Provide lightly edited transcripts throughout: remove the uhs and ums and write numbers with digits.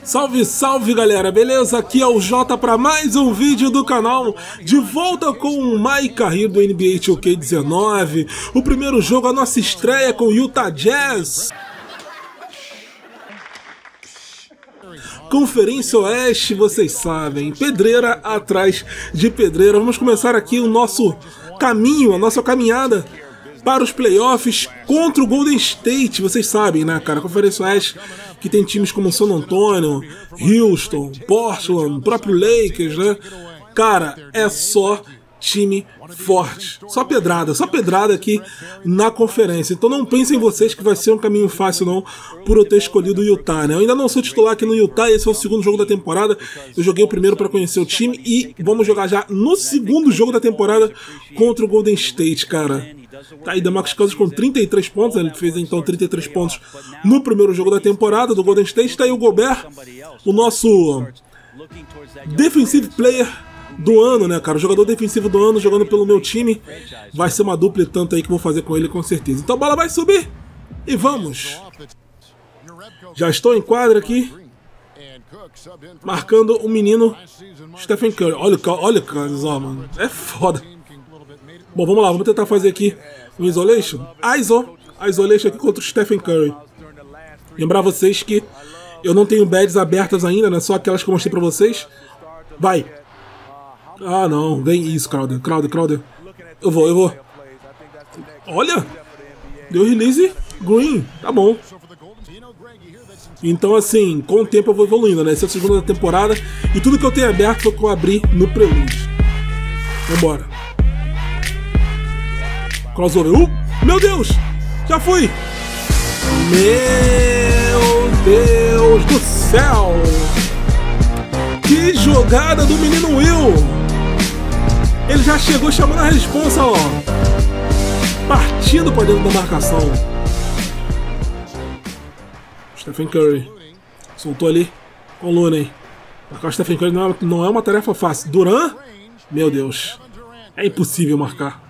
Salve, salve galera, beleza? Aqui é o Jota para mais um vídeo do canal, de volta com o My Career do NBA 2K19, o primeiro jogo, a nossa estreia com o Utah Jazz. Conferência Oeste, vocês sabem, pedreira atrás de pedreira. Vamos começar aqui o nosso caminho, a nossa caminhada para os playoffs contra o Golden State. Vocês sabem, né, cara? A Conferência Oeste, que tem times como San Antonio, Houston, Portland, o próprio Lakers, né? Cara, é só time forte. Só pedrada aqui na conferência. Então não pensem vocês que vai ser um caminho fácil, não, por eu ter escolhido o Utah, né? Eu ainda não sou titular aqui no Utah, esse é o segundo jogo da temporada. Eu joguei o primeiro para conhecer o time e vamos jogar já no segundo jogo da temporada contra o Golden State, cara. Tá aí DeMarcus Cousins com 33 pontos, ele fez então 33 pontos no primeiro jogo da temporada do Golden State. Tá aí o Gobert, o nosso defensive player do ano, né, cara? O jogador defensivo do ano jogando pelo meu time. Vai ser uma dupla e tanto aí que vou fazer com ele, com certeza. Então a bola vai subir e vamos. Já estou em quadra aqui, marcando o menino Stephen Curry. Olha o Cousins, ó, mano. É foda. Bom, vamos lá, vamos tentar fazer aqui um isolation. Isolation aqui contra o Stephen Curry. Lembrar vocês que eu não tenho badges abertas ainda, né? Só aquelas que eu mostrei pra vocês. Vai. Ah, não. Vem isso, Crowder. Eu vou. Olha. Deu release green. Tá bom. Então, assim, com o tempo eu vou evoluindo, né? Essa é a segunda temporada. E tudo que eu tenho aberto foi o que eu abri no prelúdio. Vambora. Crossover. Meu Deus! Já fui! Meu Deus do céu! Que jogada do menino Will! Ele já chegou chamando a responsa, ó. Partindo para dentro da marcação. Stephen Curry. Soltou ali com o Looney. Marcar o Stephen Curry não é uma tarefa fácil. Durant? Meu Deus. É impossível marcar.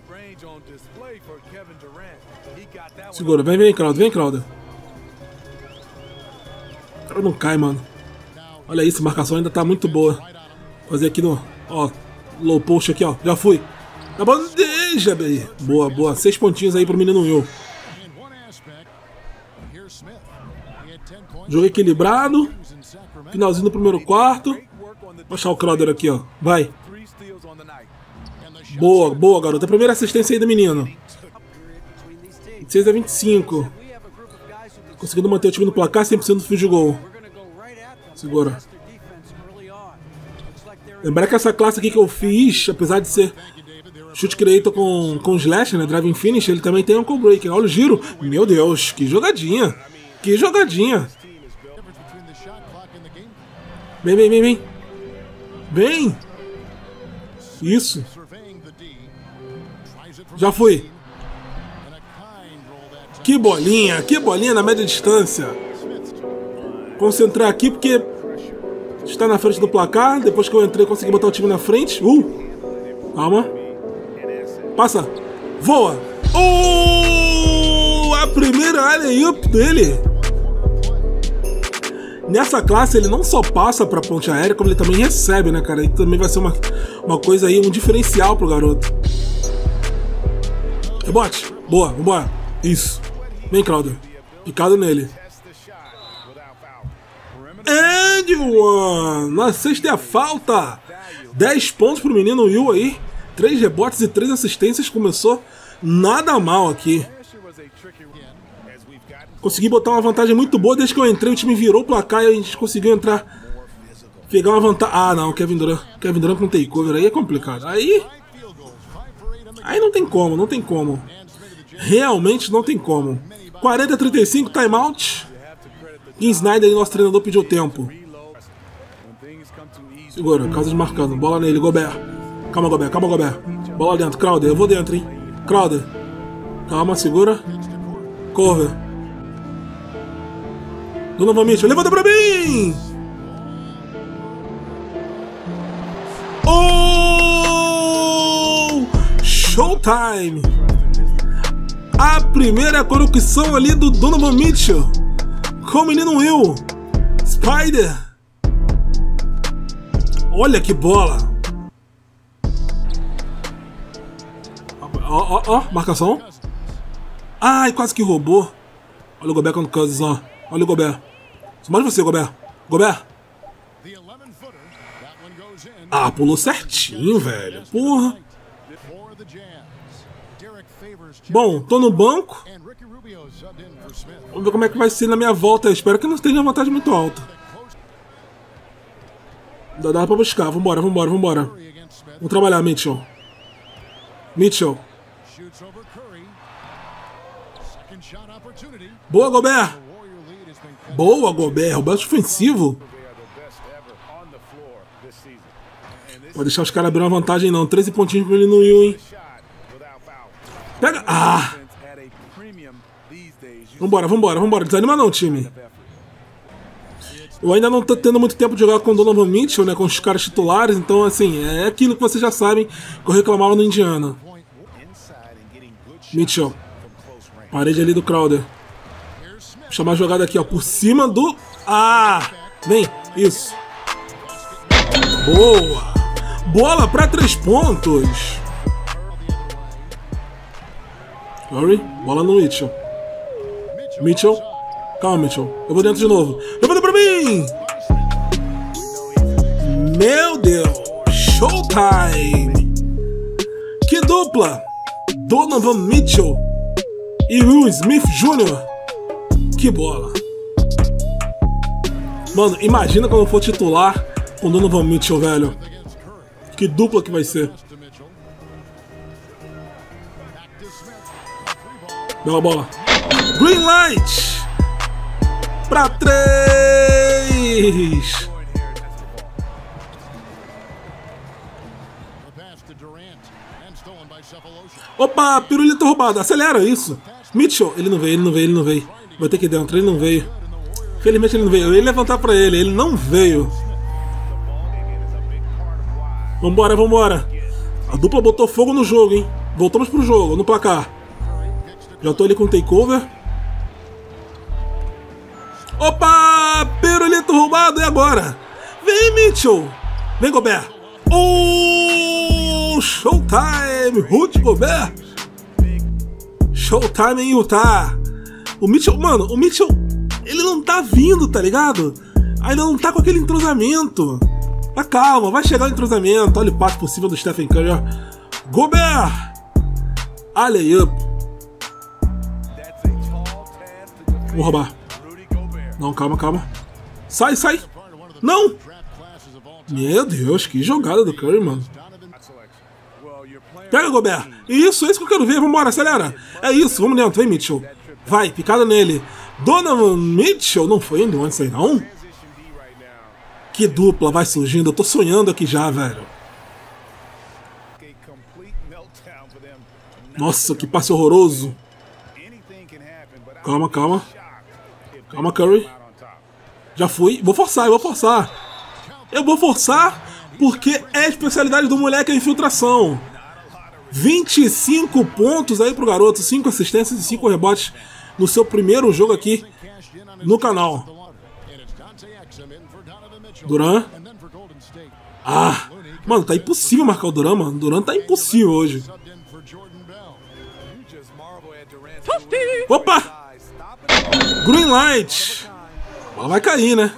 Segura, vem, Crowder. O cara não cai, mano. Olha isso, a marcação ainda tá muito boa. Vou fazer aqui no, ó, low post aqui, ó. Já fui. Na bandeja, baby. Boa. 6 pontinhos aí pro menino Will. Jogo equilibrado. Finalzinho do primeiro quarto. Vou achar o Crowder aqui, ó. Vai. Boa, garoto. A primeira assistência aí do menino. 26-25. Conseguindo manter o time no placar, 100% do field goal. Segura. Lembrar que essa classe aqui que eu fiz, apesar de ser chute creator com slash, né, driving finish, ele também tem um ankle breaker. Olha o giro. Meu Deus, que jogadinha. Vem. Isso. Já fui. Que bolinha na média distância. Concentrar aqui porque está na frente do placar. Depois que eu entrei, consegui botar o time na frente. Calma. Passa. Voa. A primeira alley-oop dele. Nessa classe ele não só passa para ponte aérea, como ele também recebe, né, cara? E também vai ser uma coisa aí, um diferencial pro garoto. Rebote. Boa, vambora. Isso. Vem, Crowder. Picado nele. And one. Na sexta é a falta. 10 pontos pro menino Will aí. 3 rebotes e 3 assistências. Começou nada mal aqui. Consegui botar uma vantagem muito boa. Desde que eu entrei, o time virou o placar e a gente conseguiu entrar. Pegar uma vantagem. Ah, não. Kevin Durant com takeover aí é complicado. Aí não tem como. Realmente não tem como. 40-35, timeout. Kim Snyder, nosso treinador, pediu tempo. Segura, Cousins marcando. Bola nele, Gobert. Calma, Gobert. Bola dentro, Crowder. Eu vou dentro, hein. Crowder. Calma, segura. Cover. Donovan Mitchell, levanta pra mim! Showtime! A primeira conexão ali do Donovan Mitchell com o menino Will. Spider! Olha que bola! Ó, marcação. Ai, quase que roubou. Olha o Gobert com o Cousins, ó. Olha o Gobert. Mais você, Gobert. Gobert. Ah, pulou certinho, velho. Porra. Bom, tô no banco. Vamos ver como é que vai ser na minha volta. Eu espero que não esteja uma vantagem muito alta. Dá pra buscar. Vambora, vambora, vambora. Vamos trabalhar, Mitchell. Mitchell. Boa, Gobert. Boa, Gobert. O best ofensivo. Pode deixar os caras abrir uma vantagem, não. 13 pontinhos pra ele no Will, hein. Pega. Ah. Vambora, vambora, vambora. Desanima não, time. Eu ainda não tô tendo muito tempo de jogar com o Donovan Mitchell, né, com os caras titulares, então, assim, é aquilo que vocês já sabem que eu reclamava no Indiana. Mitchell. Parede ali do Crowder. Vou chamar a jogada aqui, ó, por cima do... Ah! Vem, isso. Boa! Bola pra 3 pontos. Curry, bola no Mitchell. Mitchell. Calma, Mitchell. Eu vou dentro de novo. Levanta pra mim! Meu Deus! Showtime! Que dupla! Donovan Mitchell e Will Smith Jr. Que bola! Mano, imagina quando eu for titular com Donovan Mitchell, velho. Que dupla que vai ser. Bela bola. Green light! Pra 3! Opa, pirulito roubado. Acelera isso. Mitchell, ele não veio, ele não veio, ele não veio. Vai ter que ir dentro, ele não veio. Felizmente ele não veio. Eu ia levantar pra ele, ele não veio. Vambora, vambora. A dupla botou fogo no jogo, hein. Voltamos pro jogo, no placar. Já tô ali com o takeover. Opa! Pirulito roubado, e agora? Vem, Mitchell! Vem, Gobert! Oh! Showtime! Rudy Gobert! Showtime em Utah! O Mitchell, mano, o Mitchell, ele não tá vindo, tá ligado? Ainda não tá com aquele entrosamento. Mas calma, vai chegar o entrosamento. Olha o passe por cima do Stephen Curry, ó. Gobert! Alley-up. Vou roubar. Não, calma, calma. Sai, sai. Não! Meu Deus, que jogada do Curry, mano. Pega, Gobert. Isso que eu quero ver. Vambora, acelera. É isso, vamos dentro. Vem, Mitchell. Vai, picada nele. Donovan Mitchell. Não foi indo antes aí, não? Que dupla vai surgindo. Eu tô sonhando aqui já, velho. Nossa, que passe horroroso. Calma, calma. Calma, Curry. Já fui. Vou forçar, eu vou forçar. Eu vou forçar porque é a especialidade do moleque a infiltração. 25 pontos aí pro garoto. 5 assistências e 5 rebotes no seu primeiro jogo aqui no canal. Duran. Ah, mano, tá impossível marcar o Duran, mano. Duran tá impossível hoje. Opa! Green light. A bola vai cair, né?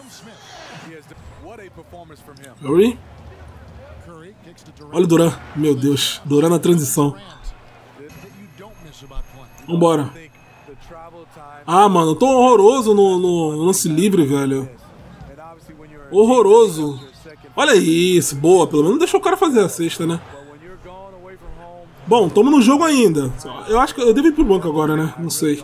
Curry. Olha o Duran. Meu Deus. Duran na transição. Vambora. Ah, mano. Eu tô horroroso no lance livre, velho. Horroroso. Olha isso. Boa. Pelo menos deixou o cara fazer a cesta, né? Bom, tamo no jogo ainda. Eu acho que eu devo ir pro banco agora, né? Não sei.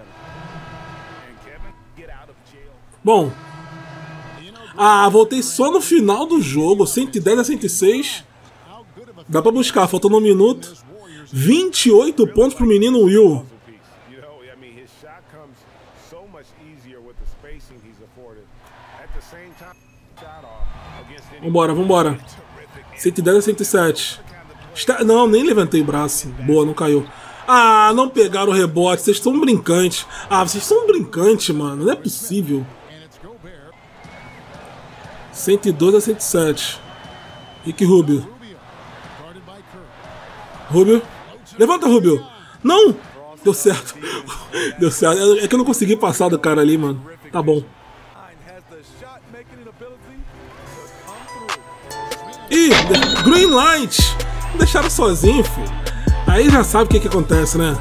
Bom. Ah, voltei só no final do jogo. 110 a 106. Dá pra buscar. Faltando 1 minuto. 28 pontos pro menino Will. Vambora, vambora. 110 a 107. Não, nem levantei o braço. Boa, não caiu. Ah, não pegaram o rebote. Vocês são brincantes. Ah, vocês são brincantes, mano. Não é possível. 112 a 107. Ricky Rubio. Rubio. Levanta, Rubio. Não! Deu certo. Deu certo. É que eu não consegui passar do cara ali, mano. Tá bom. Ih, Green Light. Não deixaram sozinho, filho. Aí já sabe o que acontece, né?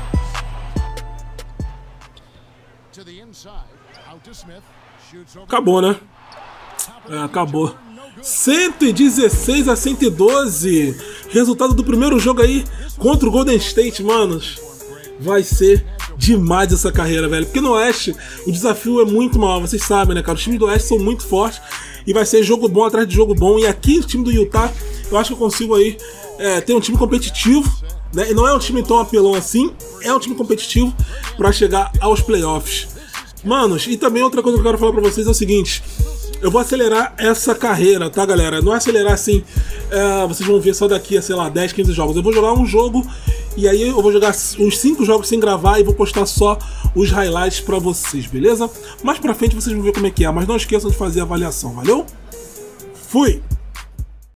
Acabou, né? É, acabou. 116 a 112. Resultado do primeiro jogo aí contra o Golden State, manos. Vai ser demais essa carreira, velho. Porque no Oeste o desafio é muito maior, vocês sabem, né, cara? Os times do Oeste são muito fortes e vai ser jogo bom atrás de jogo bom. E aqui o time do Utah, eu acho que eu consigo aí ter um time competitivo, né? E não é um time tão apelão assim, é um time competitivo para chegar aos playoffs. Manos, e também outra coisa que eu quero falar pra vocês é o seguinte: eu vou acelerar essa carreira, tá, galera? Não é acelerar assim, vocês vão ver só daqui a, sei lá, 10, 15 jogos. Eu vou jogar um jogo e aí eu vou jogar os 5 jogos sem gravar e vou postar só os highlights pra vocês, beleza? Mais pra frente vocês vão ver como é que é, mas não esqueçam de fazer a avaliação, valeu? Fui!